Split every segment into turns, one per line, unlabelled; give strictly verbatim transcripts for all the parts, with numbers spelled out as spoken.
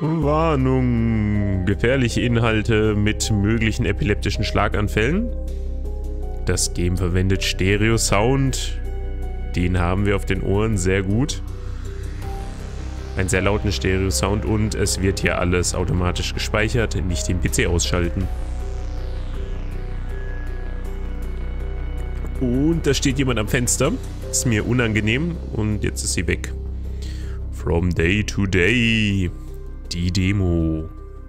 Warnung. Gefährliche Inhalte mit möglichen epileptischen Schlaganfällen. Das Game verwendet Stereo-Sound. Den haben wir auf den Ohren sehr gut. Einen sehr lauten Stereo-Sound und es wird hier alles automatisch gespeichert. Nicht den P C ausschalten. Und da steht jemand am Fenster. Ist mir unangenehm und jetzt ist sie weg. From day to day. Die Demo.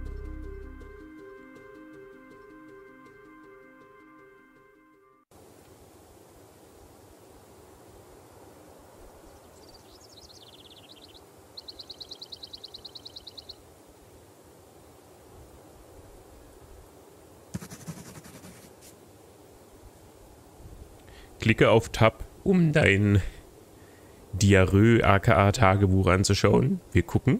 Klicke auf Tab, um dein Diarrhoe aka Tagebuch anzuschauen. Wir gucken.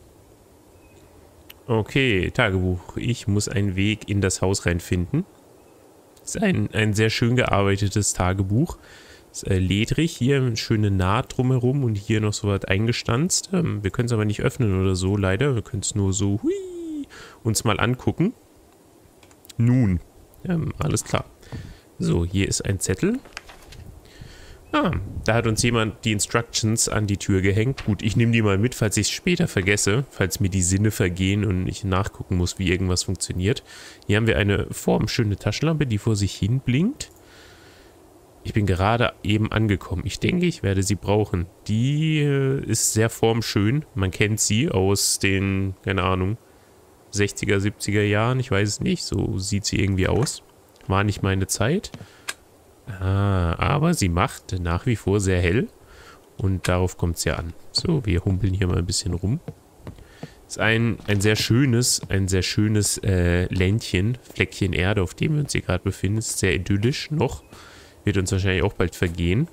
Okay, Tagebuch. Ich muss einen Weg in das Haus reinfinden. Das ist ein, ein sehr schön gearbeitetes Tagebuch. Das ist äh, ledrig. Hier eine schöne Naht drumherum und hier noch so was eingestanzt. Ähm, wir können es aber nicht öffnen oder so, leider. Wir können es nur so hui, uns mal angucken. Nun, ähm, alles klar. So, hier ist ein Zettel. Ah, da hat uns jemand die Instructions an die Tür gehängt. Gut, ich nehme die mal mit, falls ich es später vergesse, falls mir die Sinne vergehen und ich nachgucken muss, wie irgendwas funktioniert. Hier haben wir eine formschöne Taschenlampe, die vor sich hin blinkt. Ich bin gerade eben angekommen. Ich denke, ich werde sie brauchen. Die äh, ist sehr formschön. Man kennt sie aus den, keine Ahnung, sechziger, siebziger Jahren. Ich weiß es nicht. So sieht sie irgendwie aus. War nicht meine Zeit. Ah, aber sie macht nach wie vor sehr hell und darauf kommt es ja an. So, wir humpeln hier mal ein bisschen rum. Ist ein, ein sehr schönes, ein sehr schönes äh, Ländchen, Fleckchen Erde, auf dem wir uns hier gerade befinden. Ist sehr idyllisch noch. Wird uns wahrscheinlich auch bald vergehen.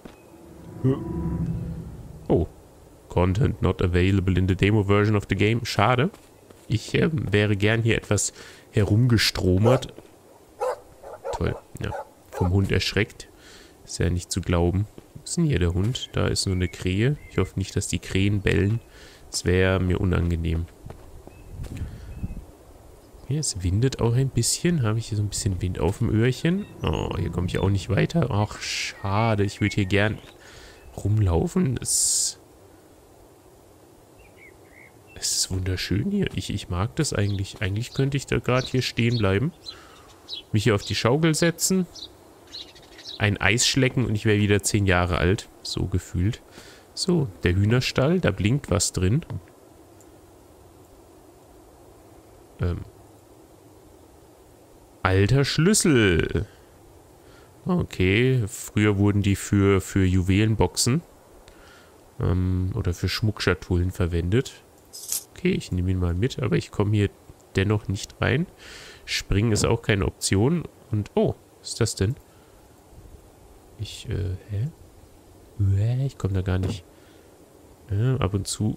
Oh. Content not available in the demo version of the game. Schade. Ich äh, wäre gern hier etwas herumgestromert. Toll, ja. Vom Hund erschreckt. Ist ja nicht zu glauben. Wo ist denn hier der Hund? Da ist nur eine Krähe. Ich hoffe nicht, dass die Krähen bellen. Das wäre mir unangenehm. Hier, es windet auch ein bisschen. Habe ich hier so ein bisschen Wind auf dem Öhrchen. Oh, hier komme ich auch nicht weiter. Ach, schade. Ich würde hier gern rumlaufen. Es, es ist wunderschön hier. Ich, ich mag das eigentlich. Eigentlich könnte ich da gerade hier stehen bleiben. Mich hier auf die Schaukel setzen. Ein Eis schlecken und ich wäre wieder zehn Jahre alt. So gefühlt. So, der Hühnerstall, da blinkt was drin. Ähm. Alter Schlüssel. Okay, früher wurden die für, für Juwelenboxen ähm, oder für Schmuckschatullen verwendet. Okay, ich nehme ihn mal mit, aber ich komme hier dennoch nicht rein. Springen ist auch keine Option. Und, oh, was ist das denn? Ich, äh, hä? Ich komme da gar nicht. Ja, ab und zu.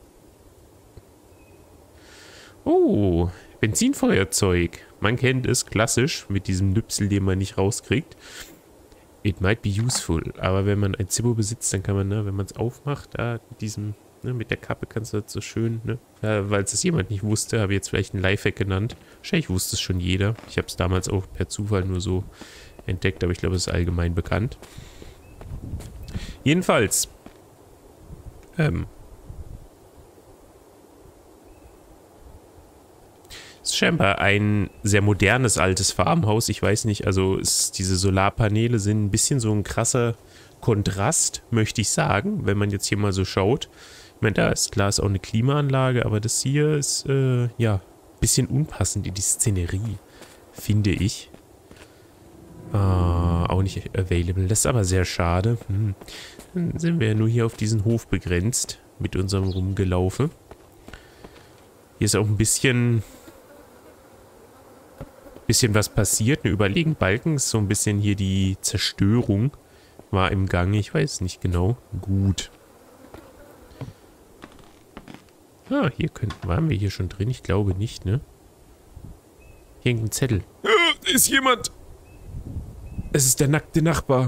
Oh, Benzinfeuerzeug. Man kennt es, klassisch, mit diesem Nüpsel, den man nicht rauskriegt. It might be useful. Aber wenn man ein Zippo besitzt, dann kann man, ne, wenn man es aufmacht, da mit diesem, ne, mit der Kappe kannst du das so schön, ne, ja, weil es das jemand nicht wusste, habe ich jetzt vielleicht ein Lifehack genannt. Wahrscheinlich wusste es schon jeder. Ich habe es damals auch per Zufall nur so entdeckt, aber ich glaube, es ist allgemein bekannt. Jedenfalls. Ähm. Es ist scheinbar ein sehr modernes, altes Farmhaus. Ich weiß nicht, also ist, diese Solarpaneele sind ein bisschen so ein krasser Kontrast, möchte ich sagen, wenn man jetzt hier mal so schaut. Ich meine, da ist klar, ist auch eine Klimaanlage, aber das hier ist, äh, ja, ein bisschen unpassend in die Szenerie, finde ich. Ah, auch nicht available. Das ist aber sehr schade. Hm. Dann sind wir ja nur hier auf diesen Hof begrenzt mit unserem Rumgelaufe. Hier ist auch ein bisschen bisschen was passiert. Eine überlegen Balken ist so ein bisschen hier die Zerstörung war im Gange. Ich weiß nicht genau. Gut. Ah, hier könnten, waren wir hier schon drin? Ich glaube nicht, ne? Hier hängt ein Zettel. Da ist jemand! Es ist der nackte Nachbar.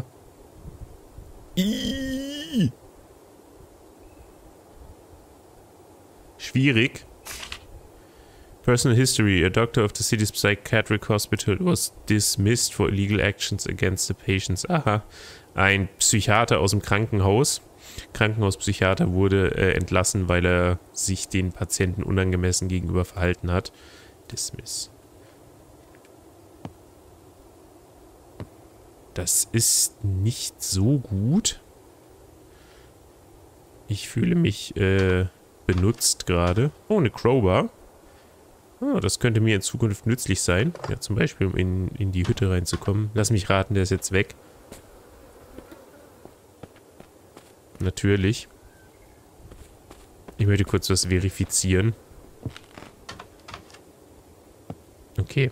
Iiii. Schwierig. Personal history. A doctor of the city's psychiatric hospital was dismissed for illegal actions against the patients. Aha. Ein Psychiater aus dem Krankenhaus. Krankenhauspsychiater wurde äh, entlassen, weil er sich den Patienten unangemessen gegenüber verhalten hat. Dismiss. Das ist nicht so gut. Ich fühle mich äh, benutzt gerade. Oh, eine Crowbar. Oh, das könnte mir in Zukunft nützlich sein. Ja, zum Beispiel, um in, in die Hütte reinzukommen. Lass mich raten, der ist jetzt weg. Natürlich. Ich möchte kurz was verifizieren. Okay.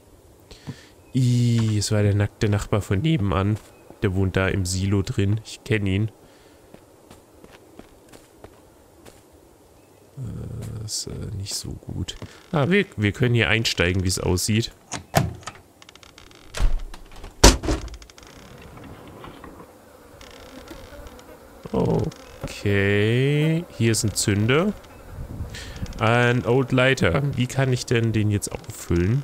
Ih, es war der nackte Nachbar von nebenan. Der wohnt da im Silo drin. Ich kenne ihn. Das ist äh, nicht so gut. Ah, wir, wir können hier einsteigen, wie es aussieht. Okay. Hier ist ein Zünder. Ein Old Lighter. Wie kann ich denn den jetzt auffüllen?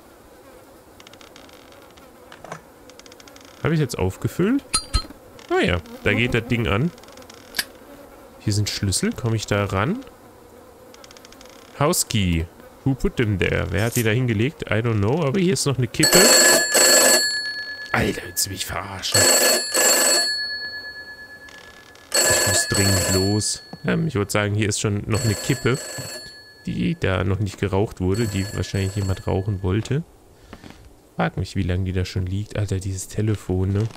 Habe ich jetzt aufgefüllt? Ah ja, da geht das Ding an. Hier sind Schlüssel. Komme ich da ran? House Key. Who put them there? Wer hat die da hingelegt? I don't know. Aber hier ist noch eine Kippe. Alter, willst du mich verarschen? Ich muss dringend los. Ähm, ich würde sagen, hier ist schon noch eine Kippe, die da noch nicht geraucht wurde, die wahrscheinlich jemand rauchen wollte. Frag mich, wie lange die da schon liegt. Alter, dieses Telefon, ne?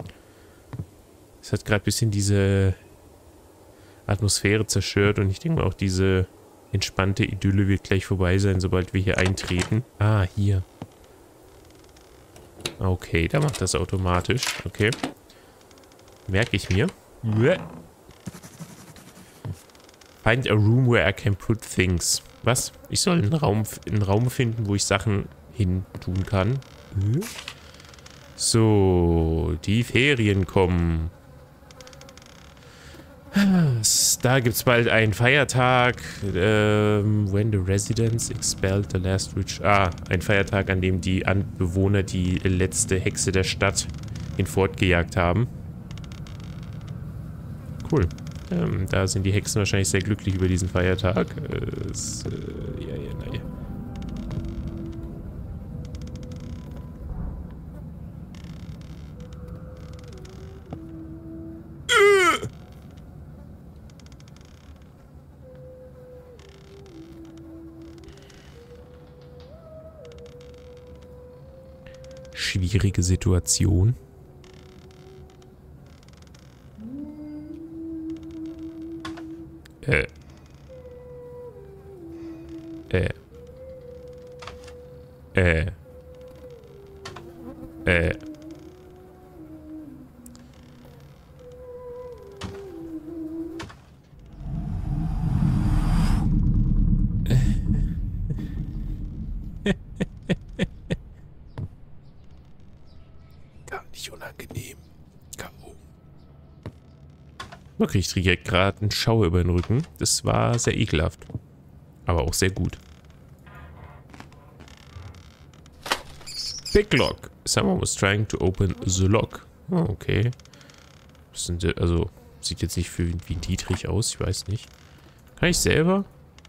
Es hat gerade ein bisschen diese Atmosphäre zerstört und ich denke mal auch diese entspannte Idylle wird gleich vorbei sein, sobald wir hier eintreten. Ah, hier. Okay, da macht das automatisch. Okay. Merke ich mir. Find a room where I can put things. Was? Ich soll einen Raum, einen Raum finden, wo ich Sachen hin tun kann. So, die Ferien kommen. Da gibt es bald einen Feiertag. Ähm, when the residents expelled the last witch. Ah, ein Feiertag, an dem die Anbewohner die letzte Hexe der Stadt hinfortgejagt haben. Cool. Ähm, da sind die Hexen wahrscheinlich sehr glücklich über diesen Feiertag. Äh, es, äh, ja, ja, naja. Schwierige Situation. Äh. Äh. Äh. Äh. Gar nicht unangenehm. K O. Okay, ich kriege gerade einen Schauer über den Rücken. Das war sehr ekelhaft. Aber auch sehr gut. Big lock. Someone was trying to open the lock. Oh, okay. Das sind, also, sieht jetzt nicht für wie ein Dietrich aus. Ich weiß nicht. Kann ich selber?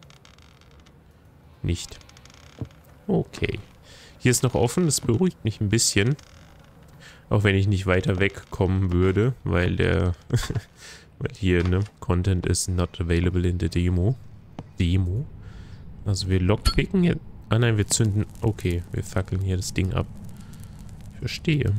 Nicht. Okay. Hier ist noch offen. Das beruhigt mich ein bisschen. Auch wenn ich nicht weiter wegkommen würde, weil der... weil hier, ne, Content is not available in the Demo. Demo. Also wir lockpicken jetzt... Ah nein, wir zünden... Okay, wir fackeln hier das Ding ab. Ich verstehe.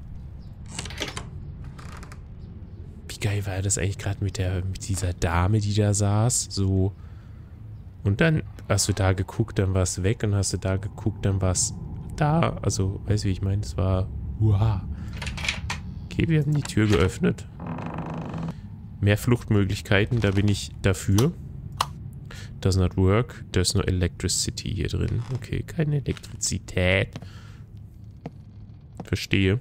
Wie geil war das eigentlich gerade mit der mit dieser Dame, die da saß? So... Und dann hast du da geguckt, dann war es weg. Und hast du da geguckt, dann war es da. Also, weißt du, wie ich meine? Es war... Wow. Okay, wir haben die Tür geöffnet. Mehr Fluchtmöglichkeiten, da bin ich dafür. Does not work. There's no electricity hier drin. Okay, keine Elektrizität. Verstehe.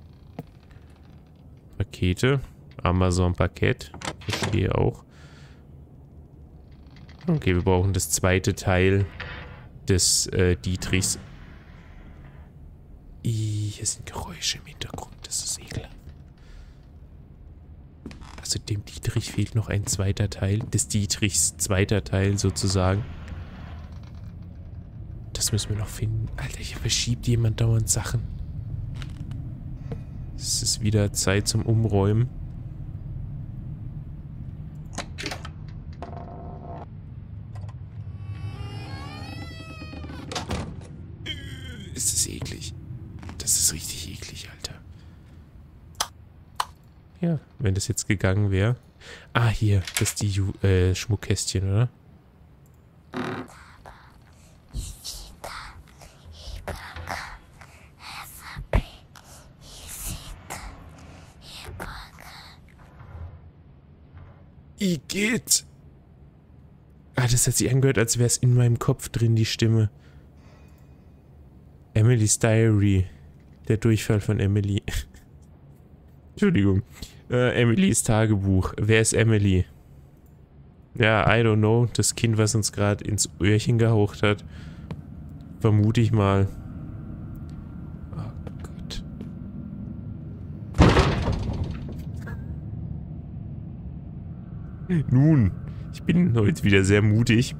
Pakete. Amazon-Paket. Verstehe auch. Okay, wir brauchen das zweite Teil des äh, Dietrichs. Ih, hier sind Geräusche im Hintergrund. Das ist ekelhaft. Also dem Dietrich fehlt noch ein zweiter Teil. Des Dietrichs zweiter Teil sozusagen. Das müssen wir noch finden. Alter, hier verschiebt jemand dauernd Sachen. Es ist wieder Zeit zum Umräumen. Es ist eklig. Das ist richtig eklig, Alter. Ja, wenn das jetzt gegangen wäre. Ah, hier. Das ist die Ju äh, Schmuckkästchen, oder? Igitt! Ah, das hat sich angehört, als wäre es in meinem Kopf drin, die Stimme. Emily's Diary. Der Durchfall von Emily. Entschuldigung. Äh, Emilys Tagebuch. Wer ist Emily? Ja, I don't know. Das Kind, was uns gerade ins Öhrchen gehaucht hat. Vermute ich mal. Oh Gott. Nun, ich bin heute wieder sehr mutig.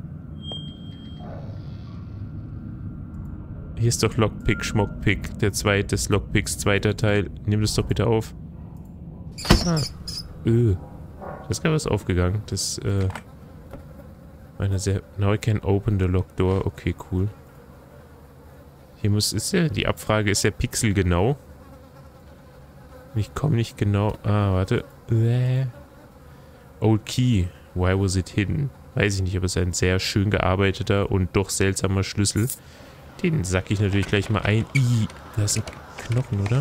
Hier ist doch Lockpick, Schmockpick, der zweite des Lockpicks, zweiter Teil. Nimm das doch bitte auf. Ah. Öh. Da ist gerade was aufgegangen. Das, äh... Meine sehr... Now I can open the lock door. Okay, cool. Hier muss... Ist ja... Die Abfrage ist ja pixelgenau. Ich komme nicht genau... Ah, warte. Äh. Old Key. Why was it hidden? Weiß ich nicht, aber es ist ein sehr schön gearbeiteter und doch seltsamer Schlüssel. Den sack ich natürlich gleich mal ein. Ih, da ist ein Knochen, oder?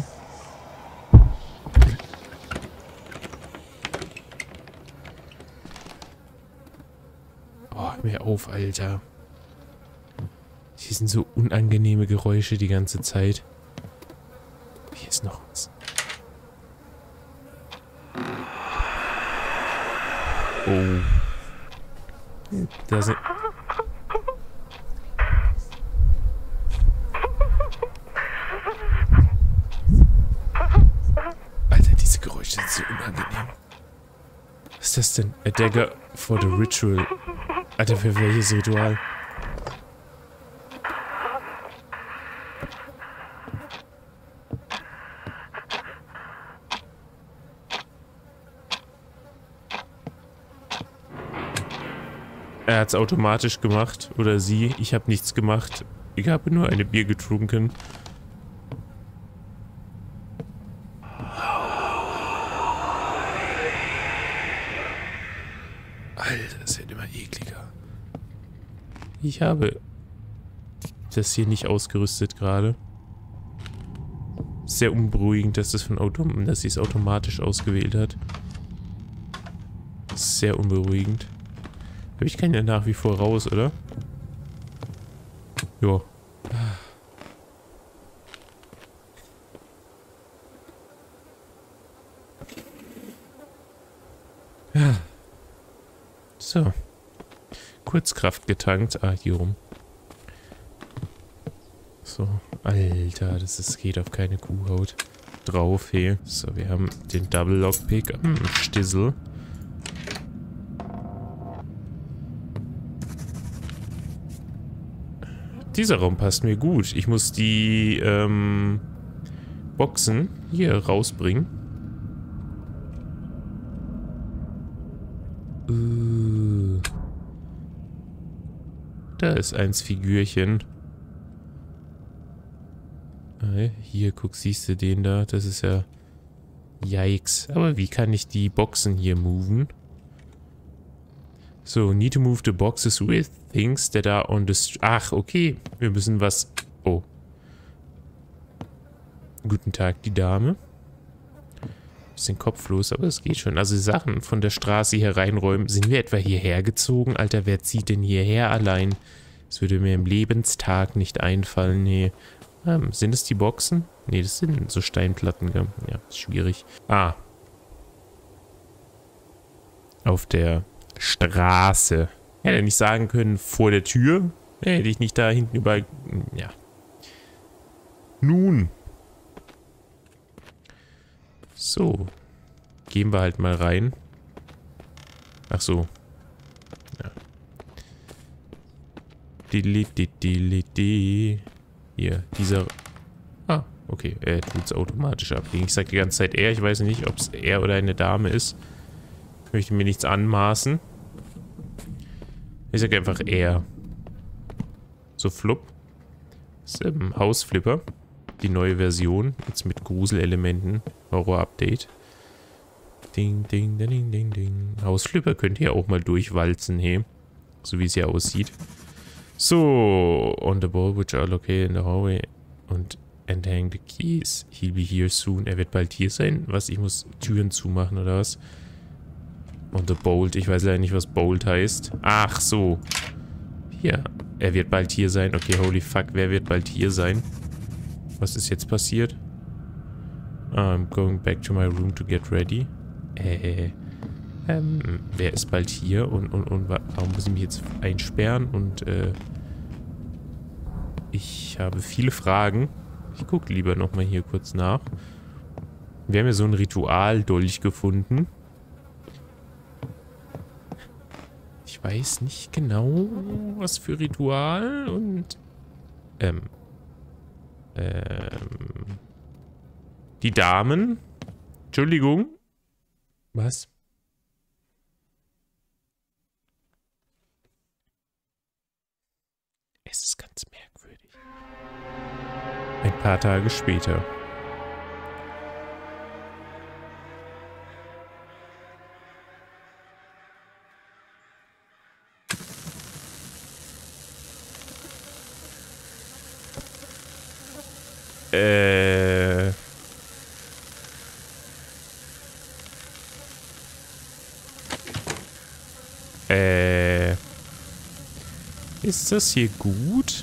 Oh, hör mir auf, Alter. Hier sind so unangenehme Geräusche die ganze Zeit. Hier ist noch was. Oh. Da sind... Alter, diese Geräusche sind so unangenehm. Was ist das denn? A dagger for the ritual. Alter, für welches Ritual? Er hat es automatisch gemacht. Oder sie. Ich habe nichts gemacht. Ich habe nur eine Bier getrunken. Alter, das wird immer ekliger. Ich habe das hier nicht ausgerüstet gerade. Sehr unberuhigend, dass das von Autom dass sie es automatisch ausgewählt hat. Sehr unberuhigend. Aber ich kann ja nach wie vor raus, oder? Jo. Ja. So. Kurzkraft getankt. Ah, hier rum. So. Alter, das ist, geht auf keine Kuhhaut drauf, hey. So, wir haben den Double Lockpick am Stissel. Dieser Raum passt mir gut. Ich muss die ähm, Boxen hier rausbringen. Uh. Da ist eins Figürchen. Ah, hier, guck, siehst du den da? Das ist ja... Yikes. Aber wie kann ich die Boxen hier moven? So, need to move the boxes with things that are on the... Ach, okay. Wir müssen was... Oh. Guten Tag, die Dame. Bisschen kopflos, aber es geht schon. Also Sachen von der Straße hier reinräumen. Sind wir etwa hierher gezogen? Alter, wer zieht denn hierher allein? Das würde mir im Lebenstag nicht einfallen. Nee. Ähm, sind es die Boxen? Nee, das sind so Steinplatten. Gell? Ja, ist schwierig. Ah. Auf der... Straße. Hätte er nicht sagen können, vor der Tür. Hätte ich nicht da hinten überall... Ja. Nun. So. Gehen wir halt mal rein. Ach so. Ja. Hier, dieser... Ah, okay. Er tut es automatisch ablegen. Ich sage die ganze Zeit er. Ich weiß nicht, ob es er oder eine Dame ist. Ich möchte mir nichts anmaßen. Ich sage einfach er. So, flupp. Das ist ähm, Hausflipper. Die neue Version. Jetzt mit Gruselelementen. Horror-Update. Ding, ding, ding, ding, ding. Hausflipper könnt ihr auch mal durchwalzen, hey. So wie es hier aussieht. So. On the ball, which are located in the hallway. Und and hang the keys. He'll be here soon. Er wird bald hier sein. Was? Ich muss Türen zumachen, oder was? On the bolt. Ich weiß leider nicht, was bolt heißt. Ach so. Hier. Er wird bald hier sein. Okay, holy fuck. Wer wird bald hier sein? Was ist jetzt passiert? I'm going back to my room to get ready. Äh, ähm, wer ist bald hier? Und, und, und warum muss ich mich jetzt einsperren? Und, äh, ich habe viele Fragen. Ich gucke lieber nochmal hier kurz nach. Wir haben ja so ein Ritualdolch gefunden. Ich weiß nicht genau, was für Ritual und, ähm, ähm, die Damen. Entschuldigung. Was? Es ist ganz merkwürdig. Ein paar Tage später. Äh... Äh... Ist das hier gut?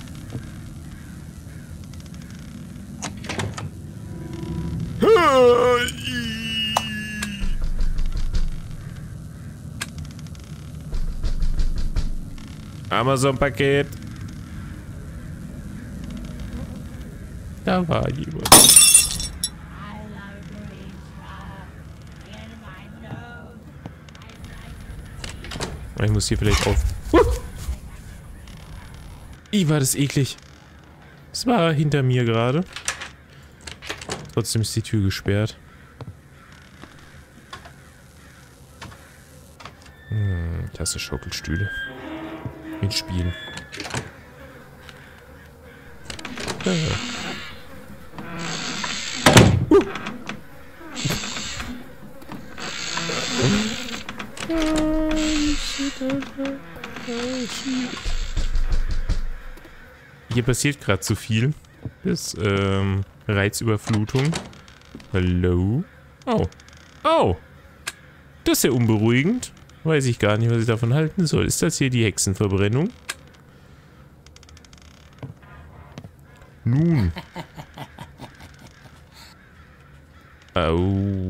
Amazon-Paket. Da war jemand. Ich muss hier vielleicht auf... Uh! Ih, war das eklig. Es war hinter mir gerade. Trotzdem ist die Tür gesperrt. Hm, das ist Schaukelstühle. Mit Spielen. Ja. Uh. Hier passiert gerade zu viel. Das ist ähm, Reizüberflutung. Hallo? Oh. Oh. Das ist ja unberuhigend. Weiß ich gar nicht, was ich davon halten soll. Ist das hier die Hexenverbrennung? Nun. Au.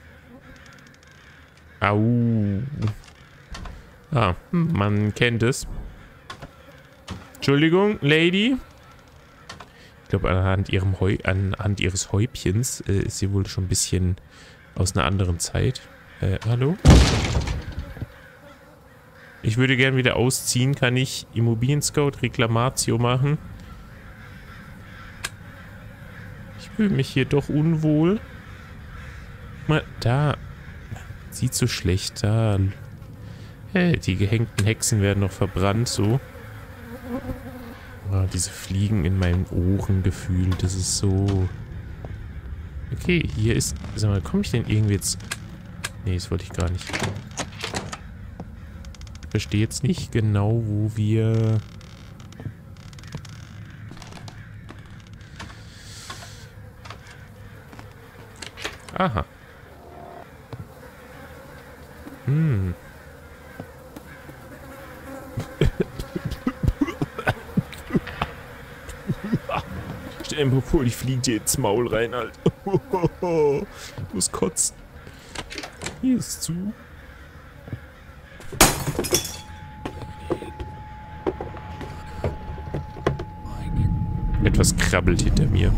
Au. Ah, man kennt es. Entschuldigung, Lady. Ich glaube, anhand, ihrem Heu, anhand ihres Häubchens äh, ist sie wohl schon ein bisschen aus einer anderen Zeit. Äh, hallo? Ich würde gern wieder ausziehen. Kann ich Immobilien-Scout Reklamatio machen? Ich fühle mich hier doch unwohl. Mal, da. Sieht so schlecht da. Hey, die gehängten Hexen werden noch verbrannt, so. Oh, diese Fliegen in meinen Ohren gefühlt. Das ist so... Okay, hier ist... Sag mal, komme ich denn irgendwie jetzt... Nee, das wollte ich gar nicht. Ich verstehe jetzt nicht genau, wo wir... Aha. Hm. Stell dir mal vor, ich fliege dir ins Maul rein, Alter. Ich muss kotzen. Hier ist zu. Etwas krabbelt hinter mir.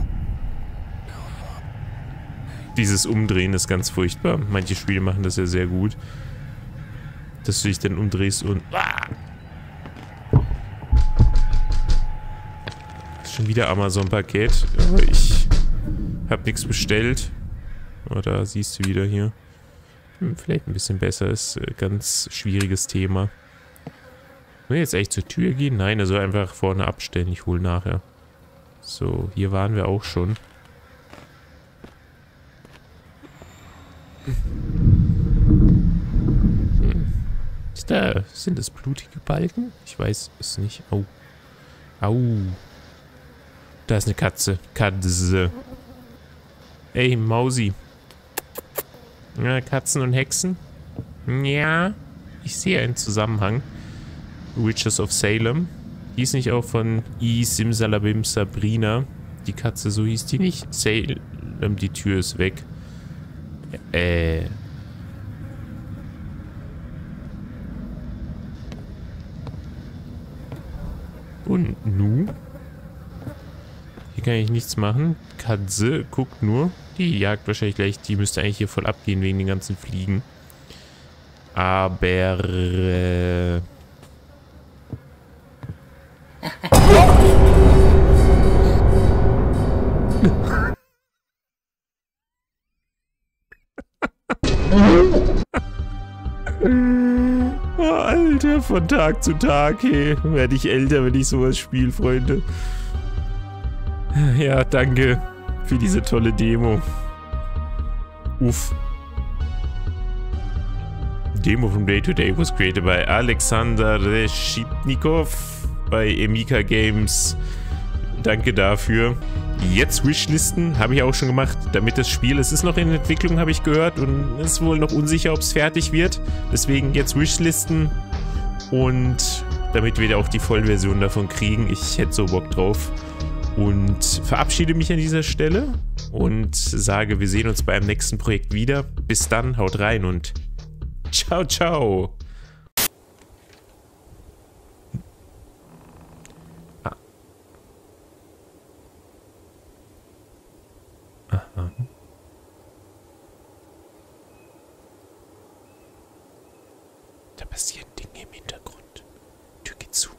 Dieses Umdrehen ist ganz furchtbar. Manche Spiele machen das ja sehr gut. Dass du dich dann umdrehst und... Ah! Ist schon wieder Amazon-Paket. Aber ich habe nichts bestellt. Oh, da siehst du wieder hier. Hm, vielleicht ein bisschen besser. Ist ein ganz schwieriges Thema. Will jetzt echt zur Tür gehen? Nein, er soll einfach vorne abstellen. Ich hole nachher. So, hier waren wir auch schon. Hm. Ist da, sind das blutige Balken? Ich weiß es nicht. Au. Au. Da ist eine Katze. Katze. Ey, Mausi. Ja, Katzen und Hexen? Ja. Ich sehe einen Zusammenhang. Witches of Salem. Hieß nicht auch von I Simsalabim Sabrina. Die Katze, so hieß die nicht. Salem, die Tür ist weg. Äh. Und nu? Hier kann ich nichts machen. Katze guckt nur. Die jagt wahrscheinlich gleich. Die müsste eigentlich hier voll abgehen wegen den ganzen Fliegen. Aber... Äh oh, Alter, von Tag zu Tag, hey. Werde ich älter, wenn ich sowas spiele, Freunde. Ja, danke für diese tolle Demo. Uff. Demo from Day to Day was created by Alexander Reshitnikov bei Emika Games. Danke dafür. Jetzt Wishlisten, habe ich auch schon gemacht, damit das Spiel, es ist noch in Entwicklung, habe ich gehört, und es ist wohl noch unsicher, ob es fertig wird. Deswegen jetzt Wishlisten und damit wir auch die Vollversion davon kriegen. Ich hätte so Bock drauf. Und verabschiede mich an dieser Stelle und sage, wir sehen uns beim nächsten Projekt wieder. Bis dann, haut rein und ciao, ciao. Ah. Aha. Da passieren Dinge im Hintergrund. Tür geht zu.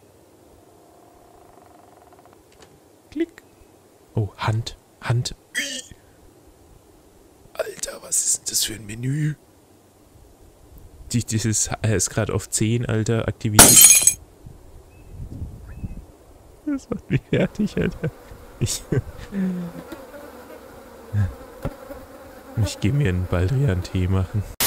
Klick. Oh, Hand. Hand. Alter, was ist denn das für ein Menü? Die, dieses äh, ist gerade auf zehn, Alter, aktiviert. Das macht mich fertig, Alter. Ich... ich gehe mir einen Baldrian-Tee machen.